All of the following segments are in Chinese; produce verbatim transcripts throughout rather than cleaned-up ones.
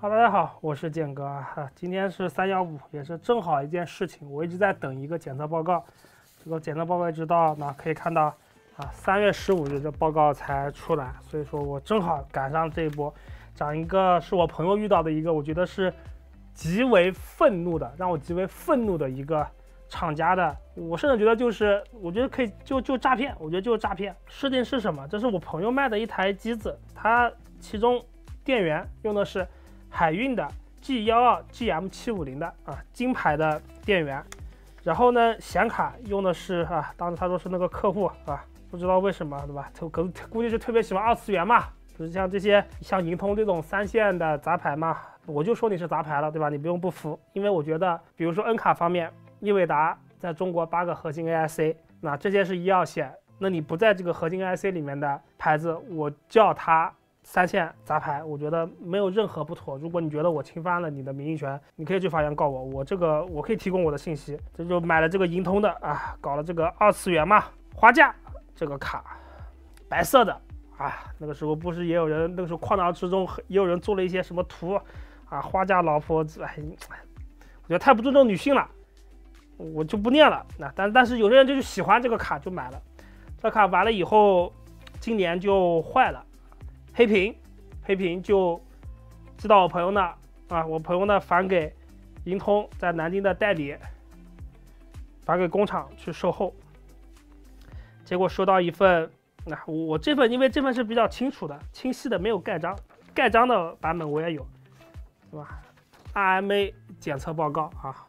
哈喽，大家好，我是建哥啊。今天是三幺五，也是正好一件事情，我一直在等一个检测报告。这个检测报告一直到那可以看到啊，三月十五日这报告才出来，所以说我正好赶上这一波。讲一个是我朋友遇到的一个，我觉得是极为愤怒的，让我极为愤怒的一个厂家的，我甚至觉得就是，我觉得可以就就诈骗，我觉得就是诈骗。事情是什么？这是我朋友卖的一台机子，它其中电源用的是海运的 G 一二 G M 七五零的啊金牌的电源，然后呢显卡用的是啊，当时他说是那个客户啊，不知道为什么对吧？他可估计是特别喜欢二次元嘛，就是像这些像银通这种三线的杂牌嘛，我就说你是杂牌了对吧？你不用不服，因为我觉得比如说 N 卡方面，英伟达在中国八个核心 A I C， 那这些是一二线，那你不在这个核心 A I C 里面的牌子，我叫它三线杂牌，我觉得没有任何不妥。如果你觉得我侵犯了你的名誉权，你可以去法院告我，我这个我可以提供我的信息。这就买了这个银通的啊，搞了这个二次元嘛，花架这个卡，白色的啊，那个时候不是也有人那个时候旷然之中也有人做了一些什么图啊，花架老婆，哎，我觉得太不尊重女性了，我就不念了。那但但是有的人就是喜欢这个卡就买了，这卡完了以后，今年就坏了。黑屏，黑屏就寄到我朋友那啊，我朋友那返给银通在南京的代理，返给工厂去售后。结果收到一份，那、啊、我这份因为这份是比较清楚的、清晰的，没有盖章，盖章的版本我也有，是吧 ？R M A 检测报告啊，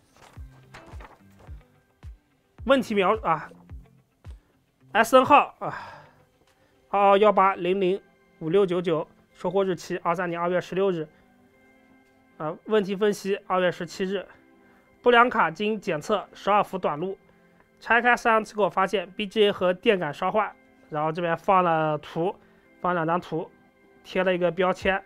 问题描啊 ，S N 号啊，二二幺八零零。五六九九，收货日期二三年二月十六日，啊，问题分析二月十七日，不良卡经检测十二伏短路，拆开摄像机后发现 B G A 和电感烧坏，然后这边放了图，放两张图，贴了一个标签，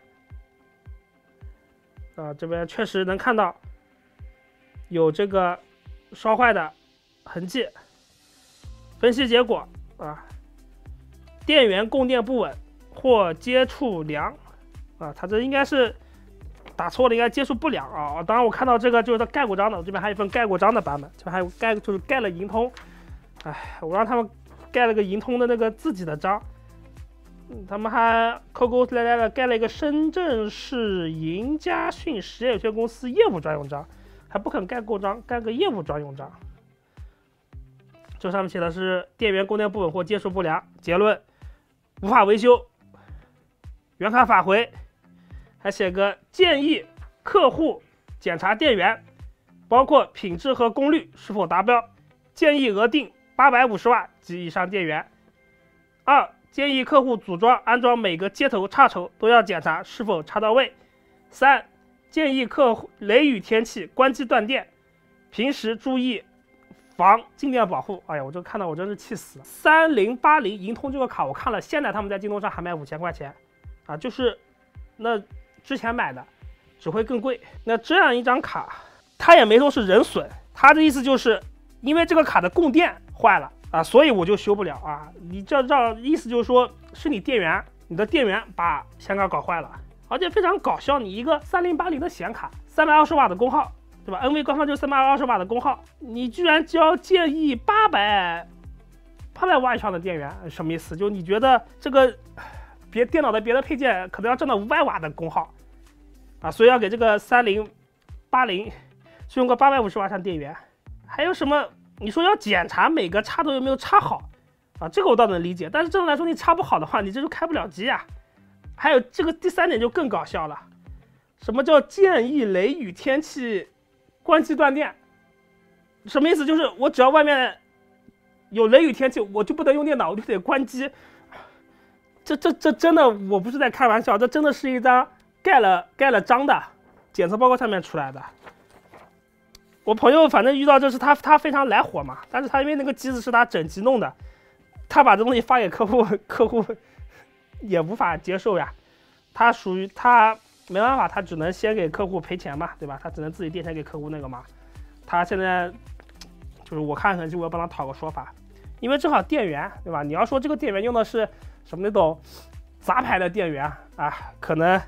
啊，这边确实能看到有这个烧坏的痕迹，分析结果啊，电源供电不稳。或接触良啊，它这应该是打错了，应该接触不良啊。当然我看到这个就是它盖过章的，这边还有一份盖过章的版本，这边还有盖就是盖了银通，哎，我让他们盖了个银通的那个自己的章，嗯、他们还抠抠来来的盖了一个深圳市银嘉讯实业有限公司业务专用章，还不肯盖过章，盖个业务专用章。这上面写的是电源供电不稳或接触不良，结论无法维修。原卡返回，还写个建议客户检查电源，包括品质和功率是否达标，建议额定八百五十瓦及以上电源。二、建议客户组装安装每个接头插头都要检查是否插到位。三、建议客户雷雨天气关机断电，平时注意防静电保护。哎呀，我这看到我真是气死了。三零八零银通这个卡我看了，现在他们在京东上还卖五千块钱。啊，就是那之前买的只会更贵。那这样一张卡，他也没说是人损，他的意思就是因为这个卡的供电坏了啊，所以我就修不了啊。你这让意思就是说是你电源，你的电源把显卡搞坏了，而且非常搞笑，你一个三零八零的显卡，三百二十瓦的功耗，对吧 ？N V 官方就是三百二十瓦的功耗，你居然交建议八百八百瓦以上的电源，什么意思？就你觉得这个？别电脑的别的配件可能要占到五百瓦的功耗啊，所以要给这个三零八零是用个八百五十瓦上电源。还有什么？你说要检查每个插头有没有插好啊，这个我倒能理解。但是正常来说，你插不好的话，你这就开不了机啊。还有这个第三点就更搞笑了，什么叫建议雷雨天气关机断电？什么意思？就是我只要外面有雷雨天气，我就不能用电脑，我就得关机。这这这真的，我不是在开玩笑，这真的是一张盖了盖了章的检测报告上面出来的。我朋友反正遇到这是他他非常来火嘛，但是他因为那个机子是他整机弄的，他把这东西发给客户，客户也无法接受呀。他属于他没办法，他只能先给客户赔钱嘛，对吧？他只能自己垫钱给客户那个嘛。他现在就是我看可能就我要帮他讨个说法，因为正好电源对吧？你要说这个电源用的是什么那种杂牌的电源啊，可能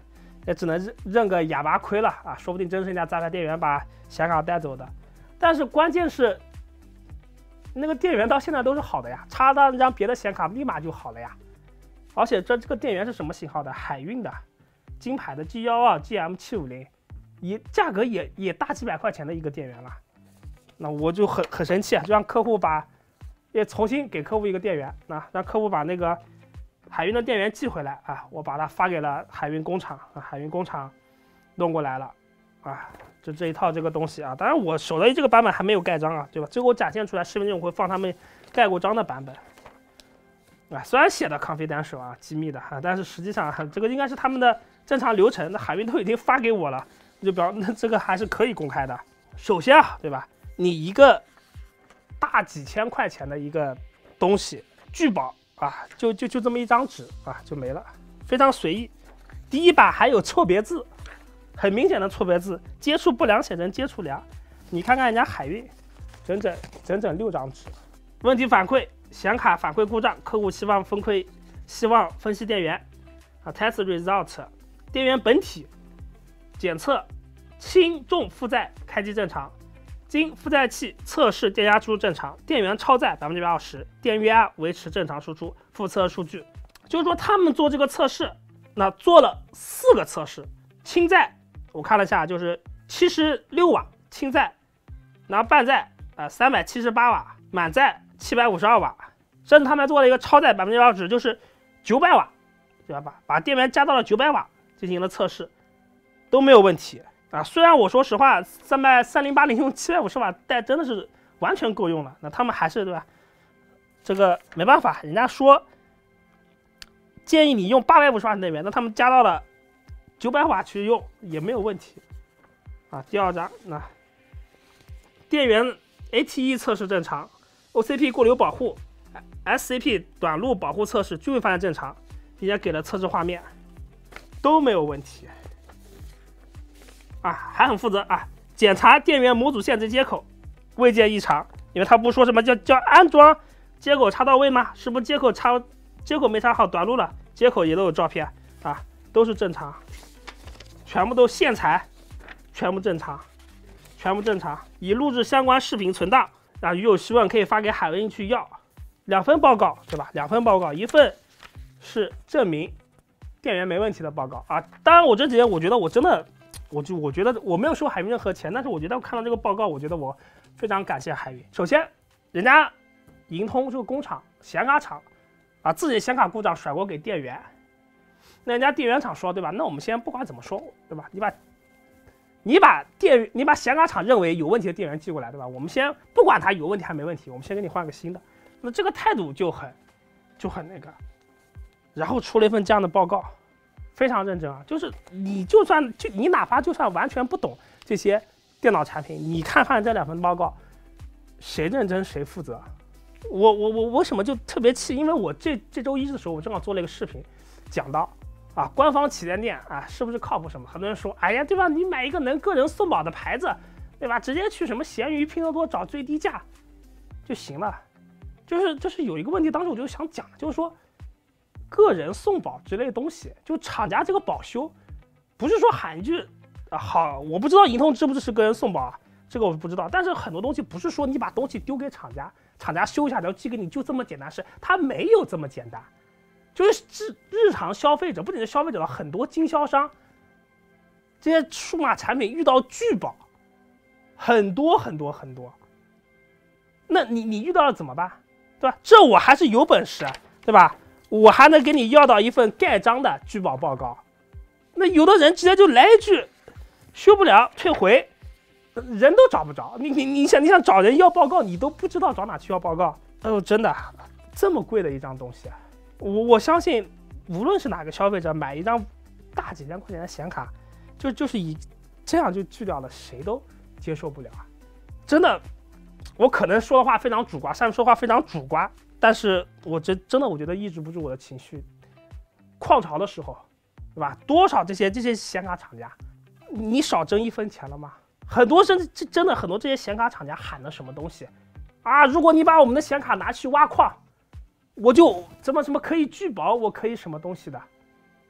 也只能认认个哑巴亏了啊，说不定真是人家杂牌店员把显卡带走的。但是关键是，那个电源到现在都是好的呀，插到那张别的显卡立马就好了呀。而且这这个电源是什么型号的？海运的，金牌的 G 一二 G M 七五零，也价格也也大几百块钱的一个电源了。那我就很很生气啊，就让客户把也重新给客户一个电源，那让客户把那个海运的电源寄回来啊，我把它发给了海运工厂啊，海运工厂弄过来了啊，就这一套这个东西啊。当然我手的这个版本还没有盖章啊，对吧？这个我展现出来视频中我会放他们盖过章的版本。啊，虽然写的 confidential 啊，机密的哈、啊，但是实际上、啊、这个应该是他们的正常流程。那海运都已经发给我了，就表那这个还是可以公开的。首先啊，对吧？你一个大几千块钱的一个东西，巨薄啊，就就就这么一张纸啊，就没了，非常随意。第一版还有错别字，很明显的错别字，接触不良写成接触良。你看看人家海运，整整整整六张纸。问题反馈。显卡反馈故障，客户希望分馈，希望分析电源啊 ，test result， 电源本体检测轻重负载开机正常，经负载器测试电压输出正常，电源超载百分之百二十，电压维持正常输出，复测数据。就是说他们做这个测试，那做了四个测试，轻载我看了一下，就是七十六瓦轻载，然后半载啊三百七十八瓦，满载。七百五十二瓦，甚至他们做了一个超载百分之二十，就是九百瓦，对吧？把电源加到了九百瓦进行了测试，都没有问题啊。虽然我说实话，三百三零八零用七百五十瓦带真的是完全够用了，那他们还是对吧？这个没办法，人家说建议你用八百五十瓦电源，那他们加到了九百瓦去用也没有问题啊。第二张，那电源 A T E 测试正常。O C P 过流保护 ，S C P 短路保护测试均放在正常，并且给了测试画面，都没有问题。啊，还很负责啊！检查电源模组限制接口，未见异常，因为他不说什么叫叫安装接口插到位吗？是不是接口插接口没插好短路了？接口也都有照片啊，都是正常，全部都线材，全部正常，全部正常，已录制相关视频存档。啊，如有需问可以发给海运去要，两份报告对吧？两份报告，一份是证明电源没问题的报告啊。当然，我这几天我觉得我真的，我就我觉得我没有收海运任何钱，但是我觉得我看到这个报告，我觉得我非常感谢海运。首先，人家银通这个工厂显卡厂啊，自己显卡故障甩锅给电源，那人家电源厂说对吧？那我们先不管怎么说对吧？你把你把电，你把显卡厂认为有问题的电源寄过来，对吧？我们先不管它有问题还没问题，我们先给你换个新的。那这个态度就很，就很那个。然后出了一份这样的报告，非常认真啊。就是你就算就你哪怕就算完全不懂这些电脑产品，你看看这两份报告，谁认真谁负责。我我我为什么就特别气？因为我这这周一的时候，我正好做了一个视频，讲到。啊，官方旗舰店啊，是不是靠谱什么？很多人说，哎呀，对吧？你买一个能个人送宝的牌子，对吧？直接去什么闲鱼、拼多多找最低价就行了。就是就是有一个问题，当时我就想讲，就是说，个人送宝之类的东西，就厂家这个保修，不是说喊一句啊好，我不知道银通支不支持个人送宝啊，这个我不知道。但是很多东西不是说你把东西丢给厂家，厂家修一下然后寄给你就这么简单事，它没有这么简单。就是日日常消费者，不仅是消费者了，很多经销商，这些数码产品遇到拒保，很多很多很多。那你你遇到了怎么办？对吧？这我还是有本事，对吧？我还能给你要到一份盖章的拒保报告。那有的人直接就来一句，修不了退回，人都找不着。你你你想你想找人要报告，你都不知道找哪去要报告。哎呦，真的，这么贵的一张东西。我我相信，无论是哪个消费者买一张大几千块钱的显卡，就就是以这样就拒掉了，谁都接受不了啊！真的，我可能说的话非常主观，上面说话非常主观，但是我真真的我觉得抑制不住我的情绪。矿潮的时候，对吧？多少这些这些显卡厂家，你少挣一分钱了吗？很多真真的很多这些显卡厂家喊的什么东西啊？如果你把我们的显卡拿去挖矿，我就怎么什么可以拒保，我可以什么东西的，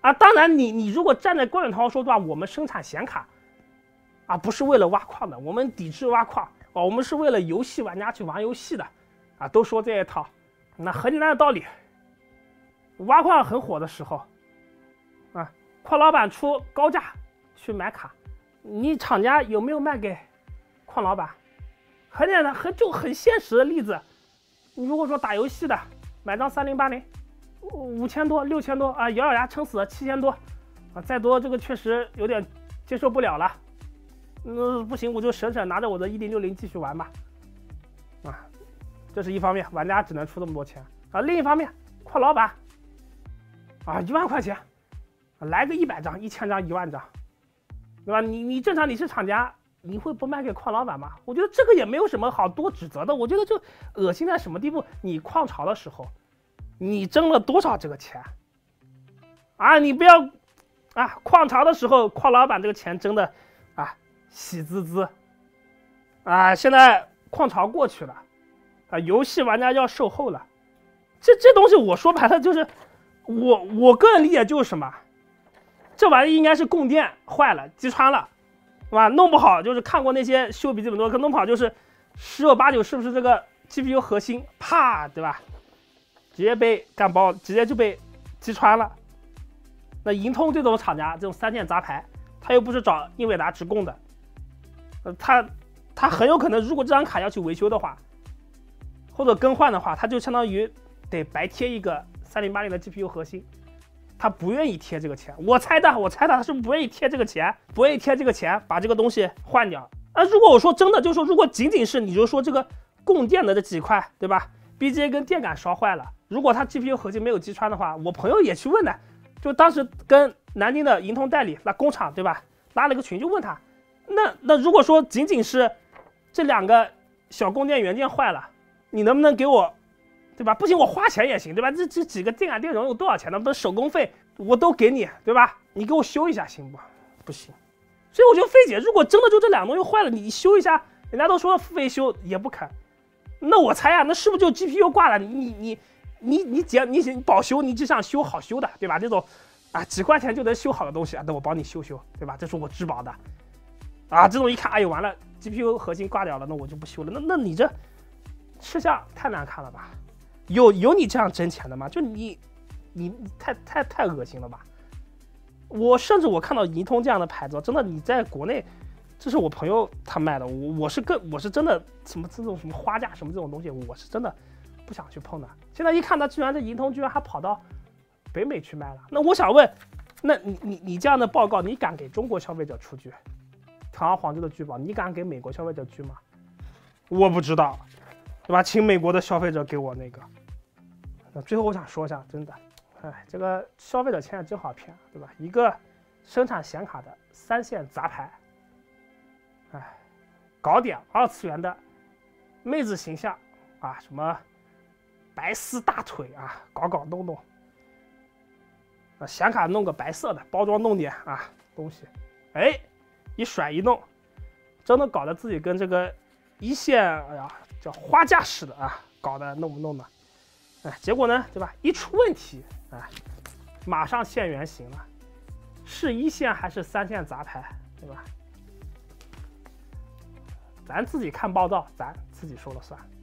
啊，当然你你如果站在冠冕堂皇说的话，我们生产显卡啊，不是为了挖矿的，我们抵制挖矿啊，我们是为了游戏玩家去玩游戏的啊，都说这一套。那很简单的道理，挖矿很火的时候啊，矿老板出高价去买卡，你厂家有没有卖给矿老板？很简单，很就很现实的例子。你如果说打游戏的买张三零八零。五千多、六千多啊，咬咬牙撑死了七千多，啊，再多这个确实有点接受不了了。嗯，不行，我就省省，拿着我的一零六零继续玩吧。啊，这是一方面，玩家只能出这么多钱啊。另一方面，矿老板啊，一万块钱，来个一百张、一千张、一万张，对吧？你你正常你是厂家，你会不卖给矿老板吗？我觉得这个也没有什么好多指责的。我觉得就恶心在什么地步？你矿潮的时候。你挣了多少这个钱啊？你不要啊！矿潮的时候，矿老板这个钱挣的啊喜滋滋啊！现在矿潮过去了啊，游戏玩家要售后了。这这东西我说白了就是，我我个人理解就是什么，这玩意应该是供电坏了，击穿了，是吧？弄不好就是看过那些修笔记本多，可弄不好就是十有八九是不是这个 G P U 核心啪，对吧？直接被干爆，直接就被击穿了。那银通这种厂家，这种三线杂牌，他又不是找英伟达直供的，呃，他他很有可能，如果这张卡要去维修的话，或者更换的话，他就相当于得白贴一个三零八零的 G P U 核心，他不愿意贴这个钱。我猜的，我猜的，他是不愿意贴这个钱，不愿意贴这个钱，把这个东西换掉。啊，如果我说真的，就是说，如果仅仅是你就说这个供电的这几块，对吧 ？B G A 跟电感烧坏了。如果他 G P U 核心没有击穿的话，我朋友也去问的，就当时跟南京的银通代理那工厂对吧，拉了个群就问他，那那如果说仅仅是这两个小供电元件坏了，你能不能给我，对吧？不行我花钱也行，对吧？这这几个电感电容有多少钱呢？不是手工费我都给你，对吧？你给我修一下行不？不行，所以我就费解，如果真的就这两个东西坏了，你修一下，人家都说付费修也不肯，那我猜啊，那是不是就 G P U 挂了？你你你。你你只要你你保修，你就想修好修的，对吧？这种啊几块钱就能修好的东西啊，那我帮你修修，对吧？这是我质保的啊。这种一看，哎呦完了 ，G P U 核心挂掉了，那我就不修了。那那你这吃相太难看了吧？有有你这样挣钱的吗？就你你你太太太恶心了吧？我甚至我看到银通这样的牌子，真的你在国内，这是我朋友他卖的，我我是更我是真的什么这种什么花架什么这种东西，我是真的。不想去碰的，现在一看他居然这银通居然还跑到北美去卖了，那我想问，那你你你这样的报告，你敢给中国消费者出具堂而皇之的拒保？你敢给美国消费者拒吗？我不知道，对吧？请美国的消费者给我那个。那最后我想说一下，真的，哎，这个消费者现在真好骗，对吧？一个生产显卡的三线杂牌，哎，搞点二次元的妹子形象啊，什么？白丝大腿啊，搞搞弄弄，啊，显卡弄个白色的，包装弄点啊东西，哎，一甩一弄，真的搞得自己跟这个一线哎呀叫花架似的啊，搞得弄不弄的，哎，结果呢，对吧？一出问题，哎，马上现原形了，是一线还是三线杂牌，对吧？咱自己看报道，咱自己说了算。